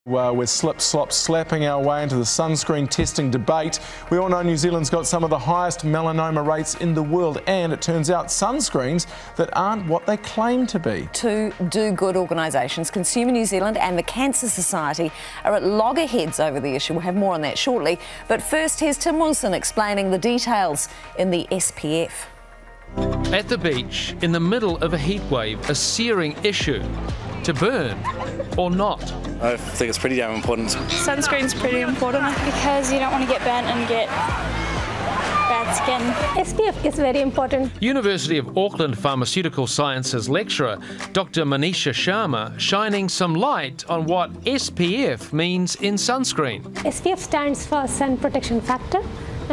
Well, we're slip-slop slapping our way into the sunscreen testing debate. We all know New Zealand's got some of the highest melanoma rates in the world, and it turns out sunscreens that aren't what they claim to be. Two do-good organisations, Consumer New Zealand and the Cancer Society, are at loggerheads over the issue. We'll have more on that shortly. But first, here's Tim Wilson explaining the details in the SPF. At the beach, in the middle of a heatwave, a searing issue. To burn or not? I think it's pretty damn important. Sunscreen's pretty important because you don't want to get burnt and get bad skin. SPF is very important. University of Auckland Pharmaceutical Sciences lecturer Dr. Manisha Sharma shining some light on what SPF means in sunscreen. SPF stands for sun protection factor.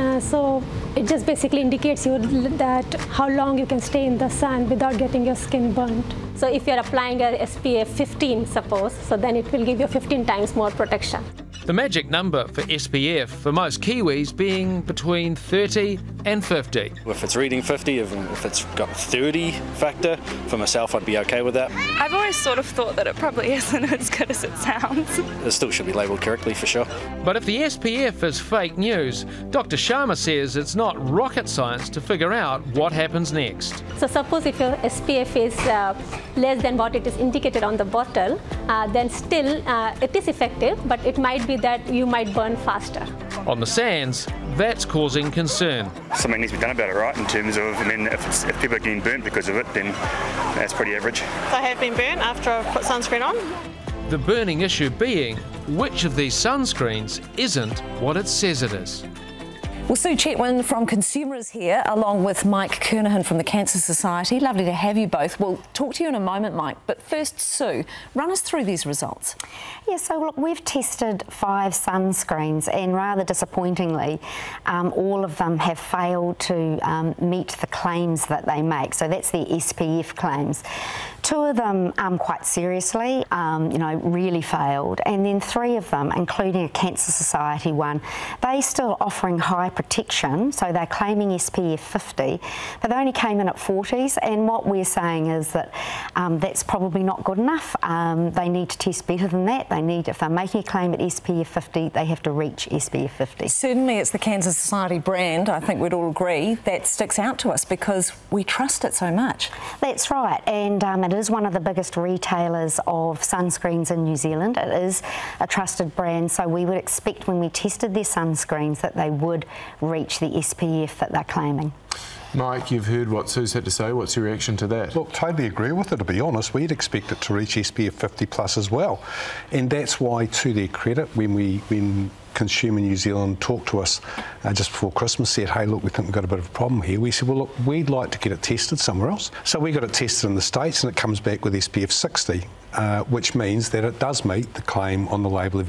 So it just basically indicates you that how long you can stay in the sun without getting your skin burnt. So if you're applying a SPF 15, suppose, so then it will give you 15 times more protection. The magic number for SPF for most Kiwis being between 30 and 50. If it's reading 50, if it's got 30 factor, for myself I'd be okay with that. I've always sort of thought that it probably isn't as good as it sounds. It still should be labelled correctly for sure. But if the SPF is fake news, Dr. Sharma says it's not rocket science to figure out what happens next. So suppose if your SPF is less than what it is indicated on the bottle, then still it is effective, but it might be that you might burn faster. On the sands, that's causing concern. Something needs to be done about it, right, in terms of, I mean, if people are getting burnt because of it, then that's pretty average. I have been burnt after I've put sunscreen on. The burning issue being, which of these sunscreens isn't what it says it is? Well, Sue Chetwin from Consumer is here, along with Mike Kernahan from the Cancer Society. Lovely to have you both. We'll talk to you in a moment, Mike. But first, Sue, run us through these results. Yeah, so look, we've tested 5 sunscreens, and rather disappointingly, all of them have failed to meet the claims that they make. So that's the SPF claims. 2 of them quite seriously, really failed, and then 3 of them, including a Cancer Society one, they still offering high protection, so they're claiming SPF 50, but they only came in at 40s, and what we're saying is that that's probably not good enough. They need to test better than that. They need, if they're making a claim at SPF 50, they have to reach SPF 50. Certainly it's the Cancer Society brand, I think we'd all agree, that sticks out to us because we trust it so much. That's right, and it is one of the biggest retailers of sunscreens in New Zealand. It is a trusted brand, so we would expect when we tested their sunscreens that they would reach the SPF that they're claiming. Mike, you've heard what Sue's had to say. What's your reaction to that? Look, totally agree with it, to be honest. We'd expect it to reach SPF 50 plus as well. And that's why, to their credit, when Consumer New Zealand talked to us just before Christmas, said, hey, look, we think we've got a bit of a problem here. We said, well, look, we'd like to get it tested somewhere else. So we got it tested in the States, and it comes back with SPF 60, which means that it does meet the claim on the label of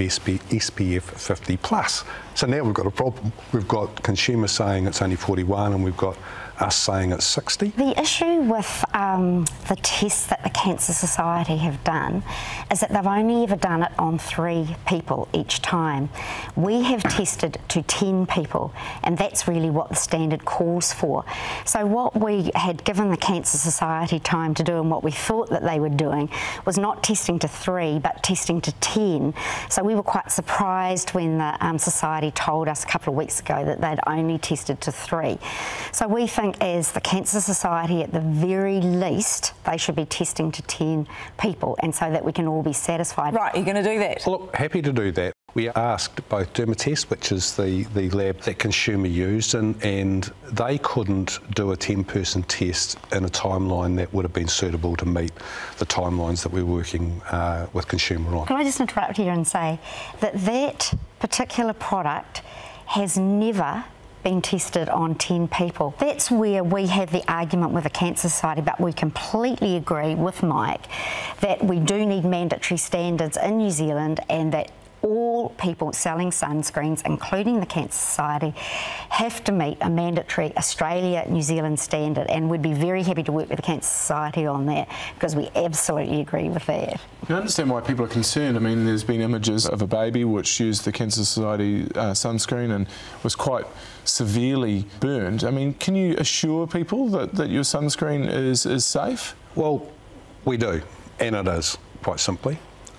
SPF 50 plus. So now we've got a problem. We've got consumers saying it's only 41, and we've got us saying it's 60. The issue with the tests that the Cancer Society have done is that they've only ever done it on 3 people each time. We have tested to 10 people, and that's really what the standard calls for. So what we had given the Cancer Society time to do, and what we thought that they were doing, was not testing to 3 but testing to 10. So we were quite surprised when the Society told us a couple of weeks ago that they'd only tested to 3. So we think as the Cancer Society, at the very least, they should be testing to 10 people, and so that we can all be satisfied. Right, you're going to do that? Look, happy to do that. We asked both Dermatest, which is the lab that Consumer used, and they couldn't do a 10-person test in a timeline that would have been suitable to meet the timelines that we're working with Consumer on. Can I just interrupt here and say that that particular product has never been tested on 10 people. That's where we have the argument with the Cancer Society, but we completely agree with Mike that we do need mandatory standards in New Zealand, and that all people selling sunscreens, including the Cancer Society, have to meet a mandatory Australia-New Zealand standard, and we'd be very happy to work with the Cancer Society on that, because we absolutely agree with that. You understand why people are concerned. I mean, there's been images of a baby which used the Cancer Society sunscreen and was quite severely burned. I mean, can you assure people that your sunscreen is safe? Well, we do, and it is, quite simply.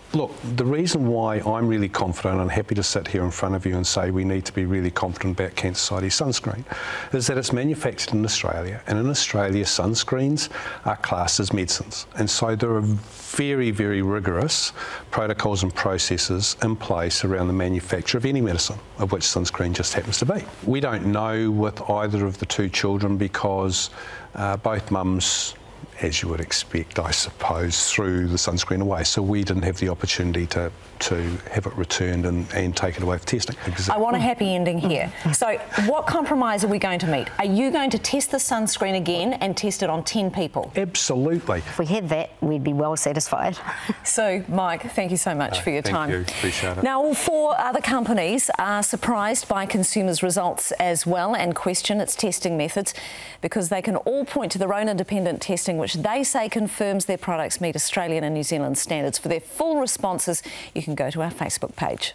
Look, the reason why I'm really confident and happy to sit here in front of you and say we need to be really confident about Cancer Society sunscreen is that it's manufactured in Australia, and in Australia sunscreens are classed as medicines, and so there are very, very rigorous protocols and processes in place around the manufacture of any medicine, of which sunscreen just happens to be. We don't know with either of the two children because both mums, as you would expect, I suppose, threw the sunscreen away. So we didn't have the opportunity to have it returned and take it away for testing. I want a happy ending here. So what compromise are we going to meet? Are you going to test the sunscreen again and test it on 10 people? Absolutely. If we had that, we'd be well satisfied. So, Mike, thank you so much for your time. Thank you, appreciate it. Now, all 4 other companies are surprised by consumers' results as well and question its testing methods because they can all point to their own independent testing, which they say confirms their products meet Australian and New Zealand standards. For their full responses, you can go to our Facebook page.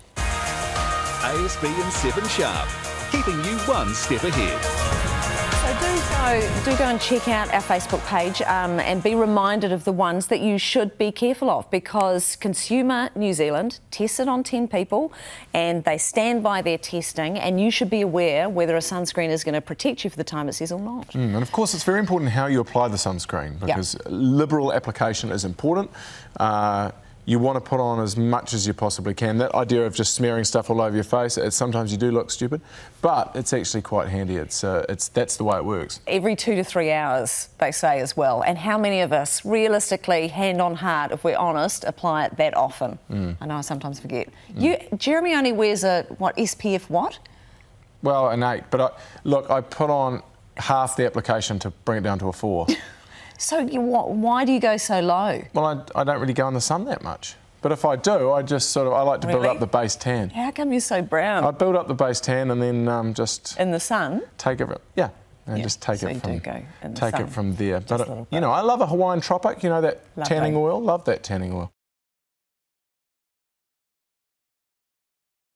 ASB and 7 Sharp, keeping you one step ahead. So do go and check out our Facebook page and be reminded of the ones that you should be careful of, because Consumer New Zealand tests it on 10 people and they stand by their testing, and you should be aware whether a sunscreen is going to protect you for the time it says or not. And of course it's very important how you apply the sunscreen, because liberal application is important. You want to put on as much as you possibly can. That idea of just smearing stuff all over your face, sometimes you do look stupid, but it's actually quite handy. That's the way it works. Every 2 to 3 hours, they say as well. And how many of us, realistically, hand on heart, if we're honest, apply it that often? I know I sometimes forget. Jeremy only wears SPF what? Well, an 8, but I put on half the application to bring it down to a 4. So why do you go so low? Well, I don't really go in the sun that much. But if I do, I just I like to build up the base tan. How come you're so brown? I build up the base tan and then just... In the sun? Take it, and just take it from there. But, I love a Hawaiian tropic, that tanning oil. Love that tanning oil.